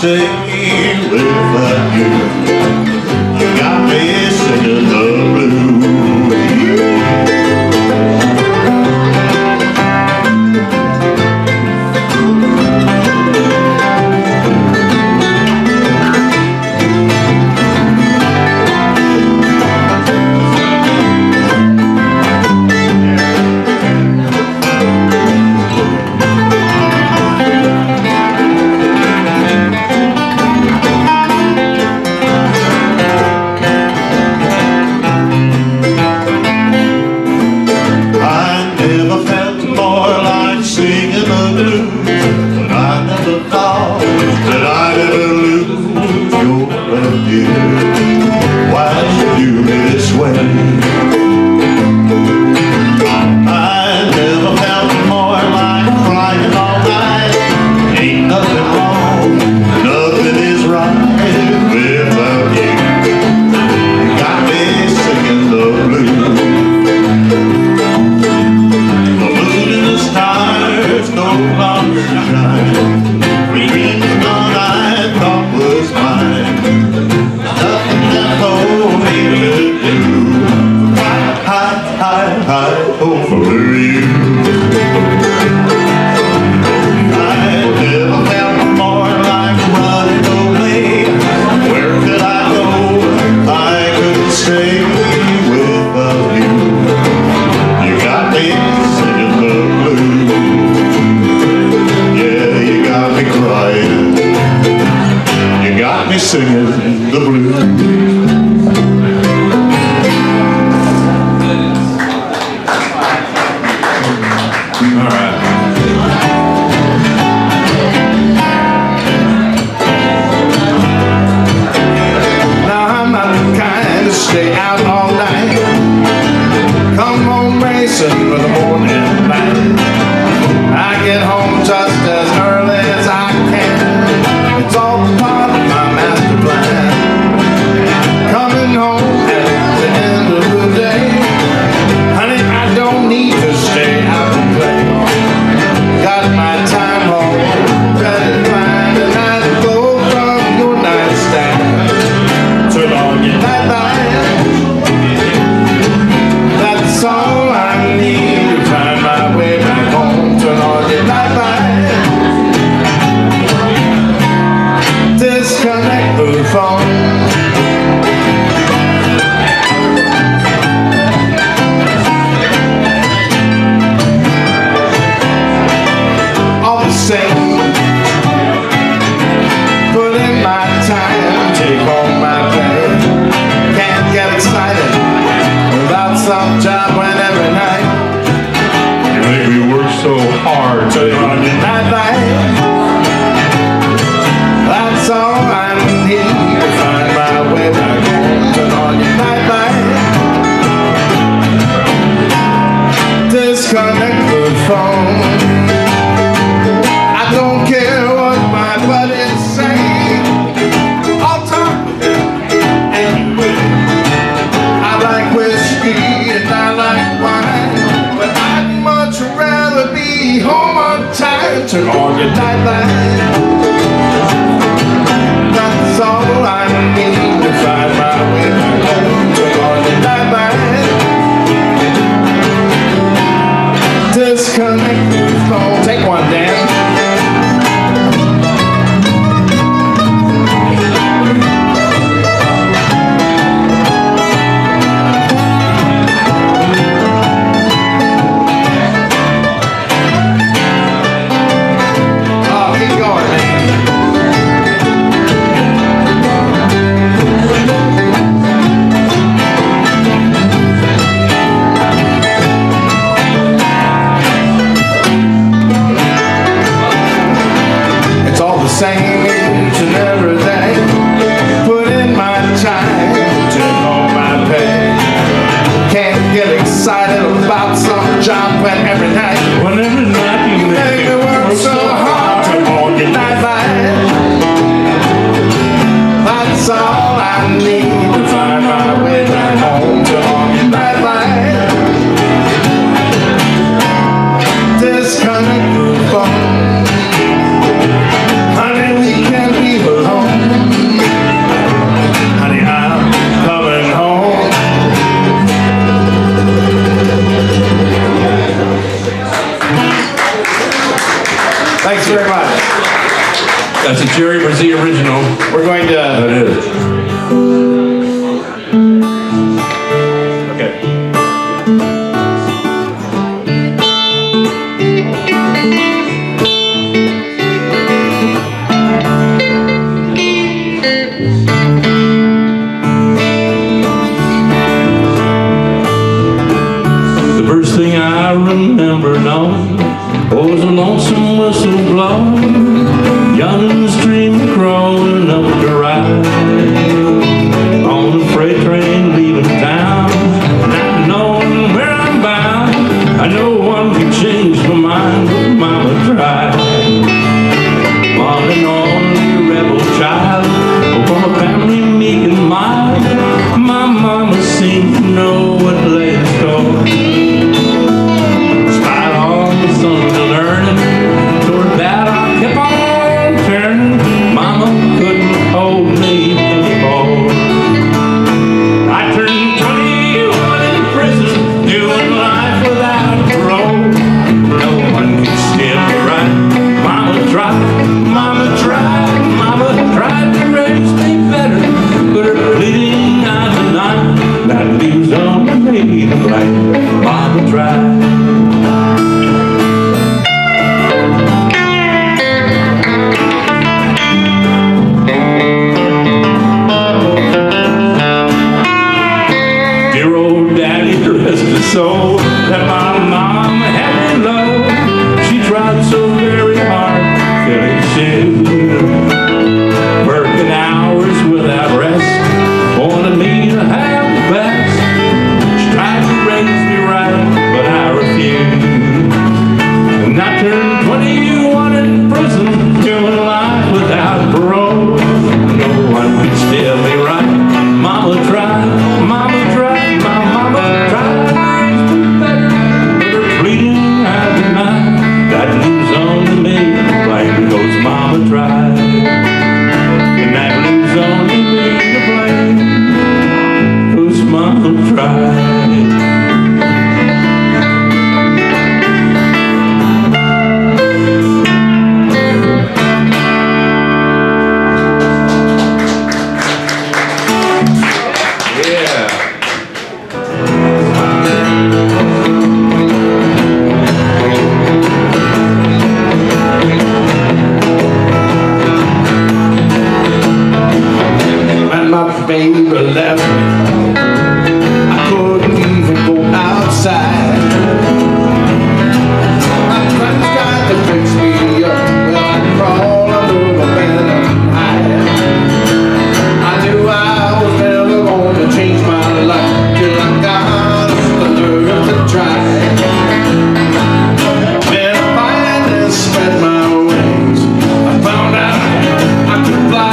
stay without you. You got me singing the blues. Singing the blues. All right. Now I'm not the kind to stay out all night. Come home racing with the morning light. I get home just as early as I can. It's all part of my master plan. Coming home at the end of the day. Honey, I don't need to stay out and play. Got my time home ready to find a night glow from your nightstand. Turn on your nightlight. That's all I need to find my way back home. Turn on your nightlight. Disconnect the phone. All the same, put in my time, take home my pay. Can't get excited without some job when every night you make me work so hard. Turn on your nightlight. That's all I need to find my way back home. Turn on your nightlight. Disconnect the phone. I don't care what my buddies say. I'll talk with them anyway. I like whiskey and I like wine, but I'd much rather be home on time. Turn on your nightlight. That's all I need to find my way back home. Turn on your nightlight. Disconnect the phone. Take one, Dan. Oh, keep going, man. Same each and every day. Put in my time, take home my pay. Can't get excited about some job when every night you make me work so hard. Turn on your nightlight. That's all I need to find my way back home. Turn on your nightlight. Disconnect the phone. Honey, we can be Jerry Brzee original. We're going to... That is. Okay. The first thing I remember now was a lonesome whistle blowing, young and stream crawling up the ride, on the freight train leaving town, not knowing where I'm bound. I know one can change my mind, but Mama tried. On and on, you rebel child, from a family meek and mild, my mama seemed to know what lay in store. Despite all the sons of learning, toward that I kept on turning. Mama couldn't hold me anymore. I turned 21 in prison, doing life without parole. No one could steer me right. Mama tried to raise me better, but her bleeding eyes and night, that leaves only me to blame. Mama tried. So that my mom had me low. She tried so very hard, feeling shoes, working hours without rest, wanted me to have the best. She tried to raise me right, but I refused. And I turned 21 in prison, doing life without parole. No one could steer me right. Mama tried, my mama tried. That leaves only me to blame, 'cause Mama tried. And that leaves only me to blame, 'cause Mama tried. Baby left me, I couldn't even go outside. My friends tried to fix me up, well I crawled under the bed and hide. I knew I was never going to change my life till I got the nerve to try. When I finally spread my wings, I found out I could fly.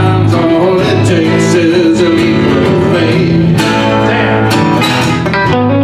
Damn.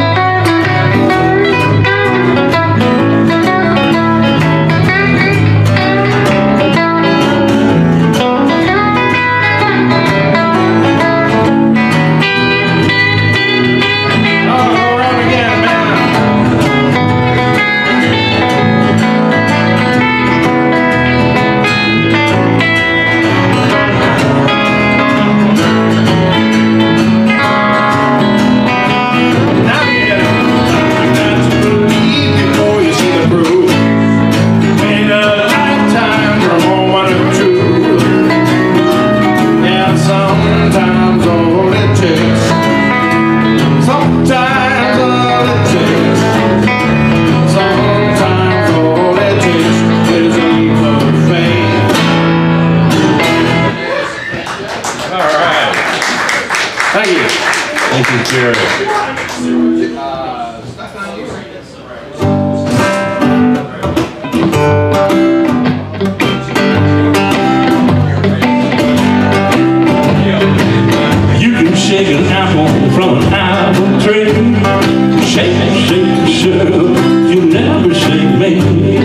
Shake, shake, shake, you never shake me.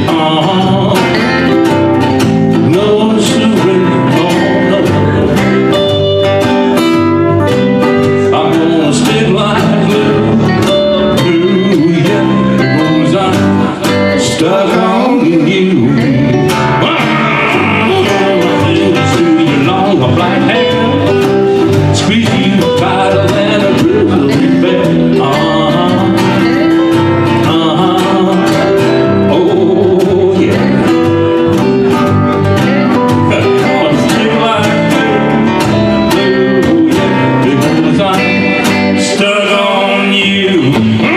No surrender, no. I'm gonna stick like glue, yeah, 'cause I'm stuck on you. To your long black hair, squeeze you tighter than a grizzly bear. Oh yeah. I'm still like glue, yeah, because I'm stuck on you.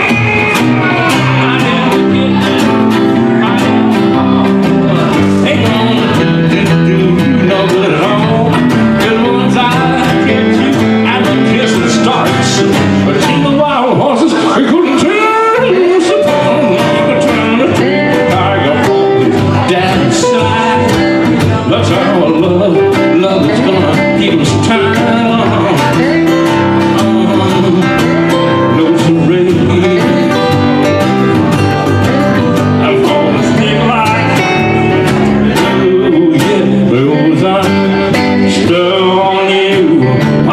Ain't gonna do you no good at all. 'Cause once I get you, and the kissing starts, but in the wild horses, we couldn't turn us apart. We turn the tiger down inside. That's our love is gonna keep us tied. No surrender. I'm gonna stick like glue, yeah, because I'm stuck on you.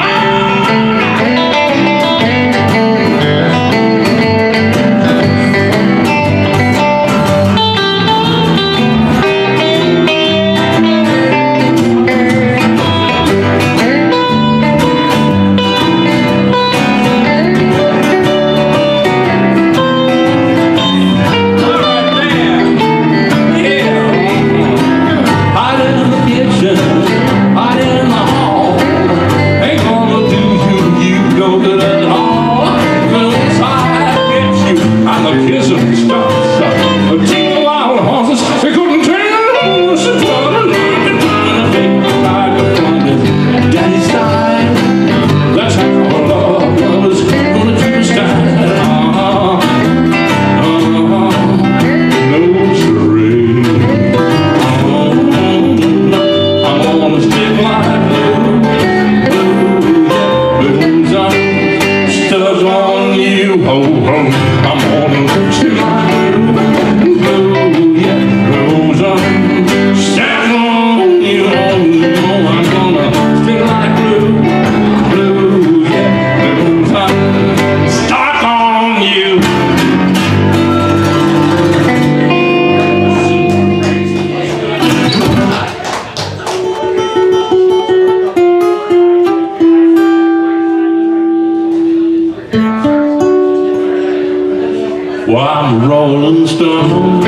Well, I'm a rolling stone,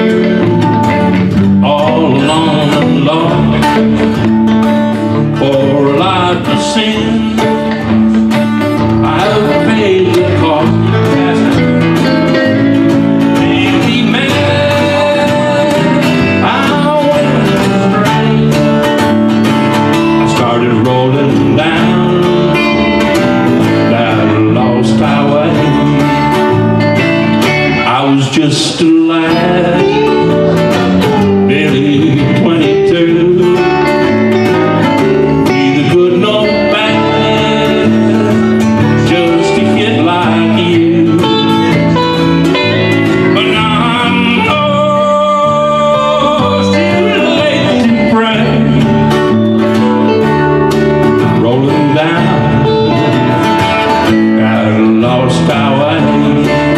all alone and lost, for a life of sin. I have paid the cost. Make me mad, I went astray. I started rolling down that lost highway. I was just a lad, barely 22, neither good nor bad, just a kid like you. But now I'm too late to pray, rolling down that lost highway.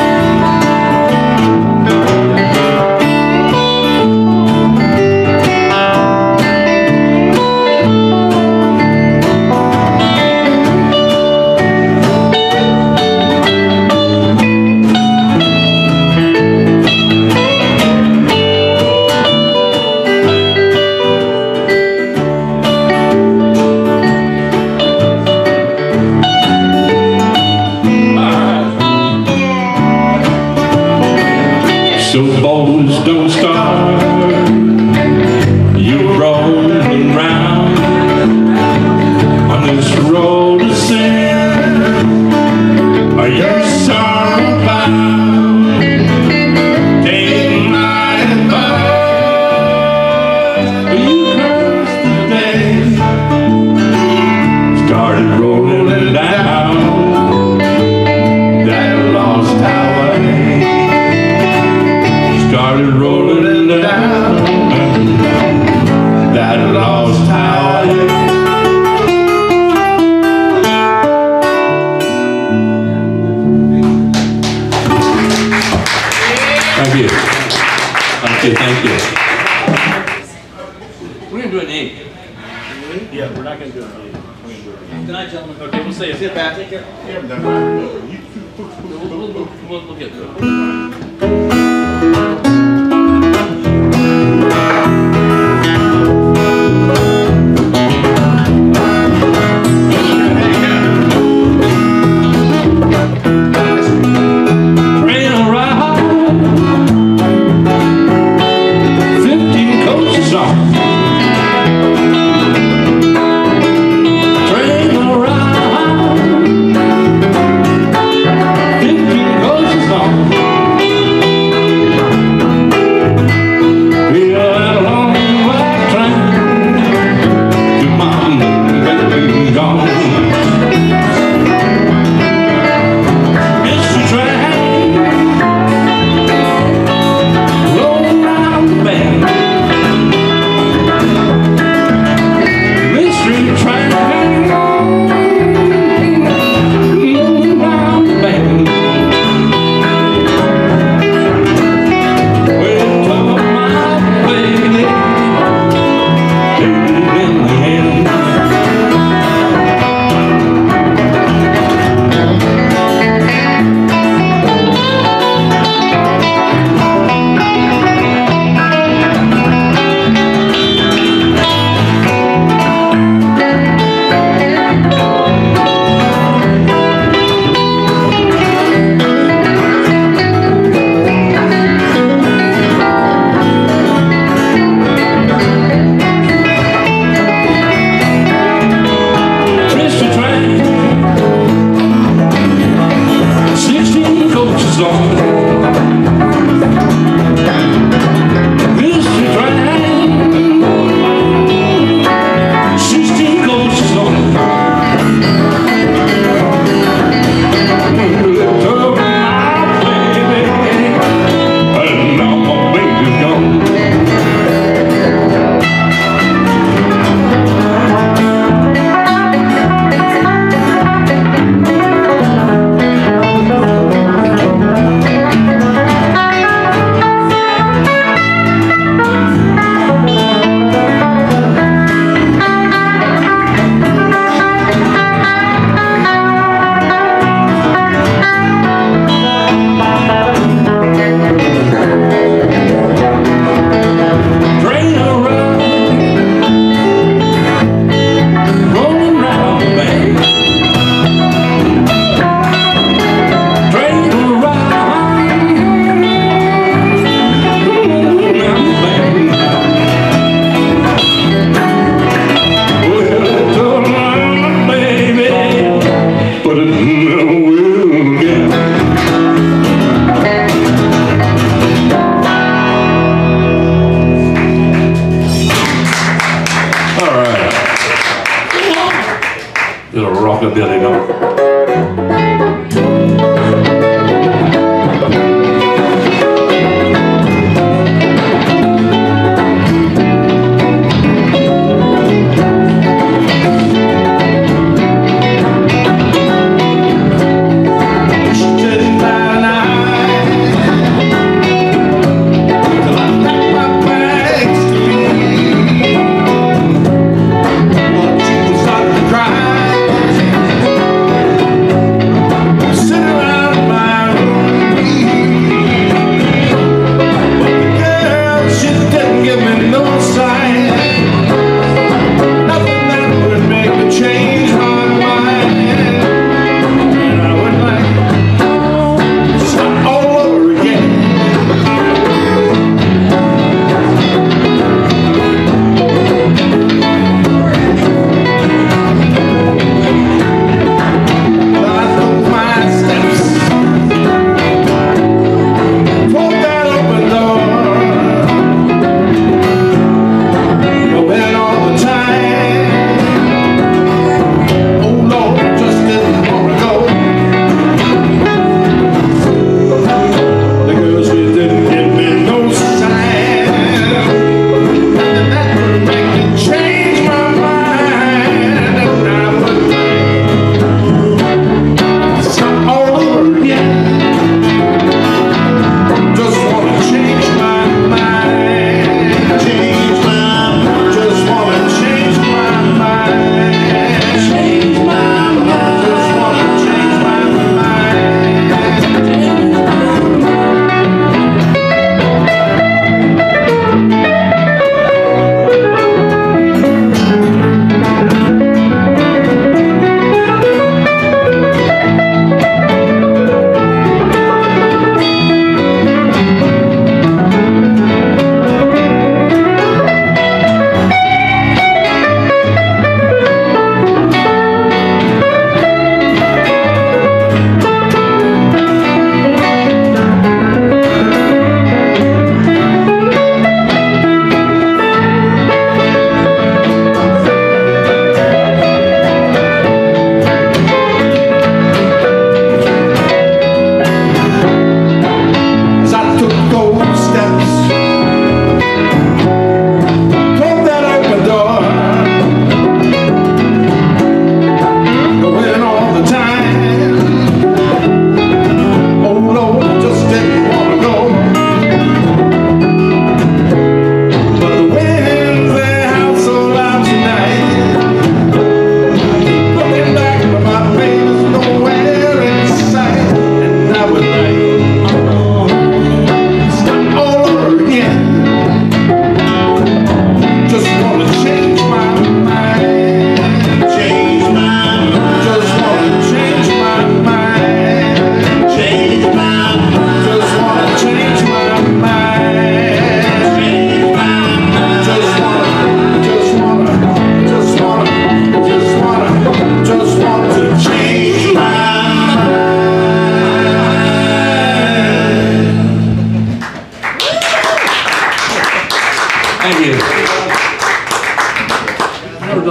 So boys, don't start, you're rolling round on this road of sin. Are you sorry about? Take my advice. You cursed the day started rolling down that lost highway. you, thank you. We're going to do an 8. Yeah, we're not going to do it. Good night, gentlemen. Okay, we'll see you. Sit back. Take care. We'll get to it.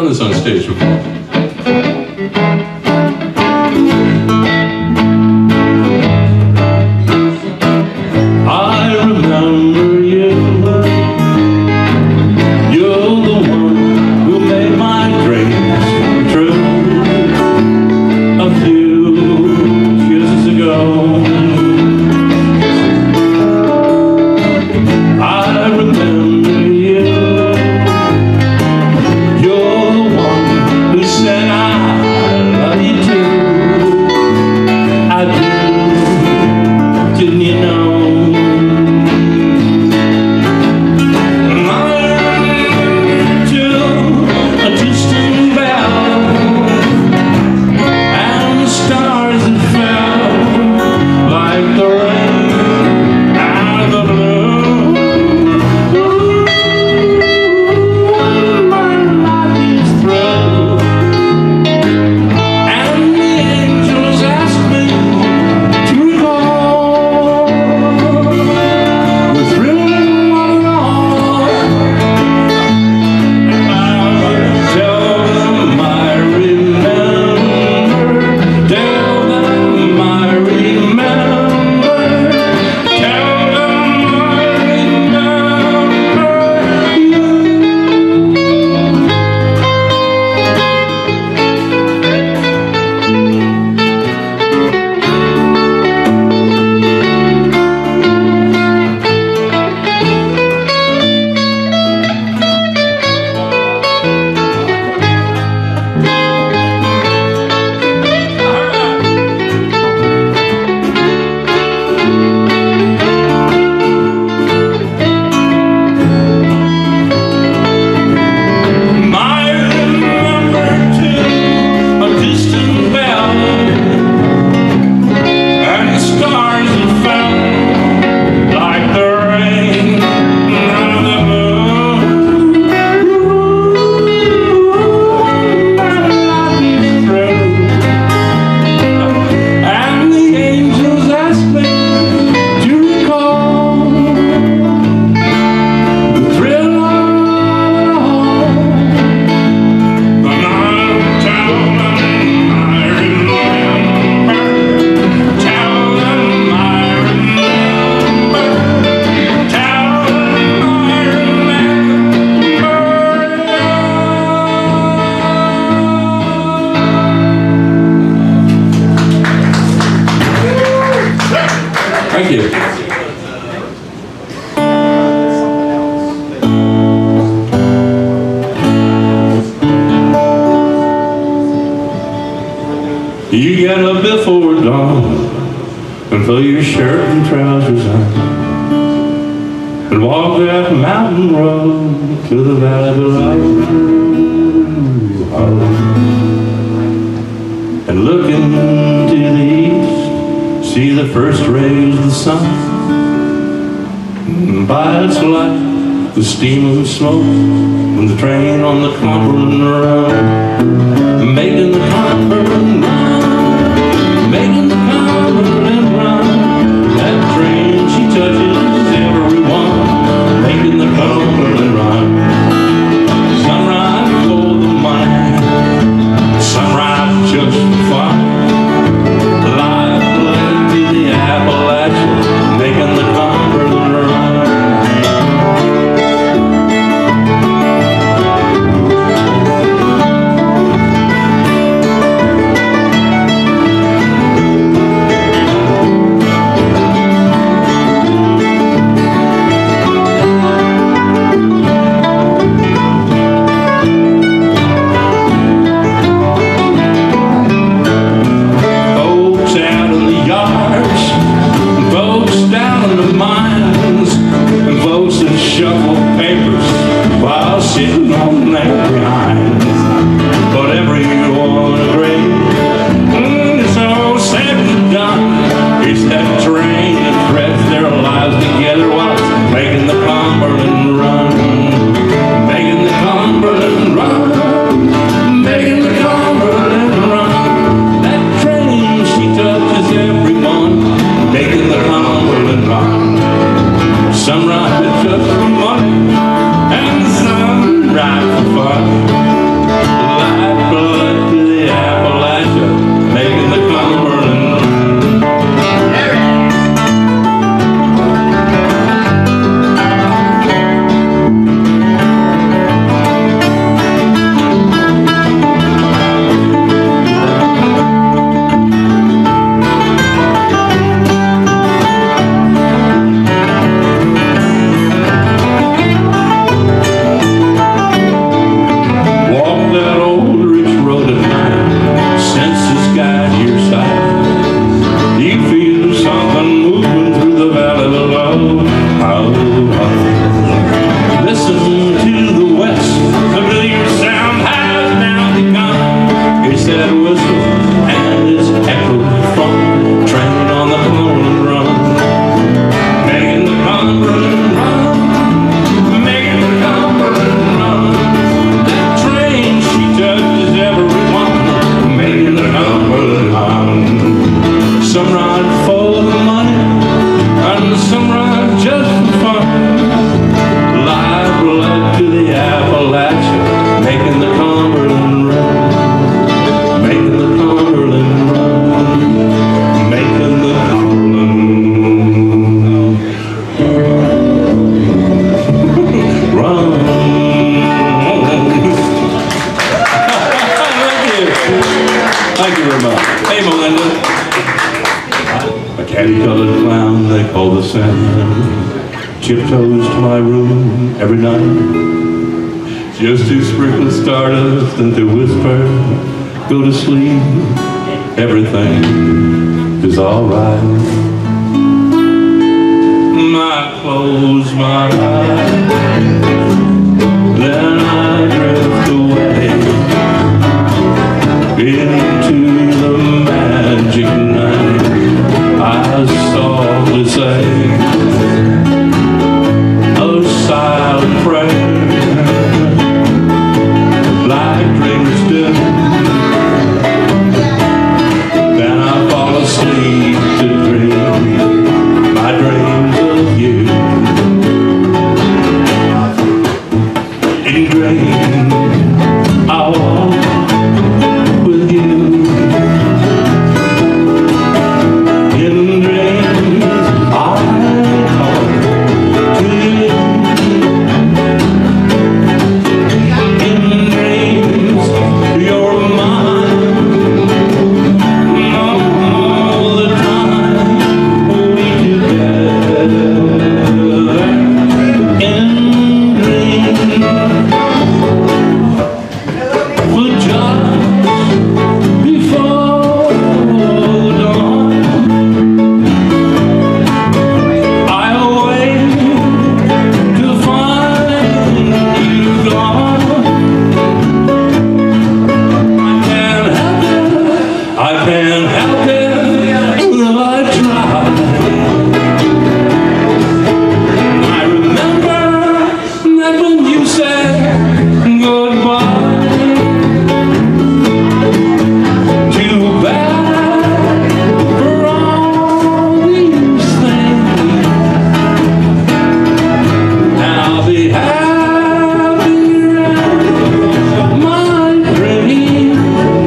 done this on stage before. I remember you. You're the one who made my dreams come true. A few kisses ago, I remember you. You're the one who said I love you too. I do, didn't you know? Thank you. You get up before dawn and put your shirt and trousers on and walk that mountain road to the valley below, Holland. And looking to the east, see the first rays of the sun. And by its light, the steam and smoke from the train on the Cumberland run, making the Cumberland run, making the Cumberland run. That train, she touches everyone, making the Cumberland run. Sunrise for the money, sunrise just for fun. Making the Cumberland run. the sunrise just for fun. Live blood to the Appalachia, making the Cumberland run, making the Cumberland run, making the Cumberland run. Thank you very much. Hey, Melinda. A candy-colored clown they call the Sandman tiptoes to my room every night, just to sprinkle stardust and to whisper, go to sleep, everything is alright. I close my eyes, then I drift away into the magic night. I softly say a silent prayer, like dreams do. Then I fall asleep to dream my dreams of you. In dreams I'll walk with you. In dreams I talk to you. In dreams you're mine. All the time we together. In dreams for just before dawn, I'll wait to find you gone. I can't help it, I can't help it, though I try. I remember that when you said goodbye. Too bad for all these things, and I'll be happy in my dreams.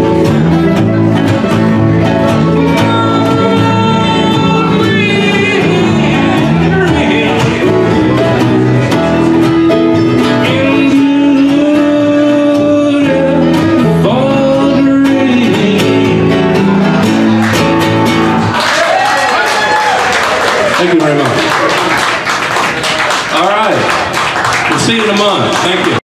Thank you very much. All right. We'll see you in a month. Thank you.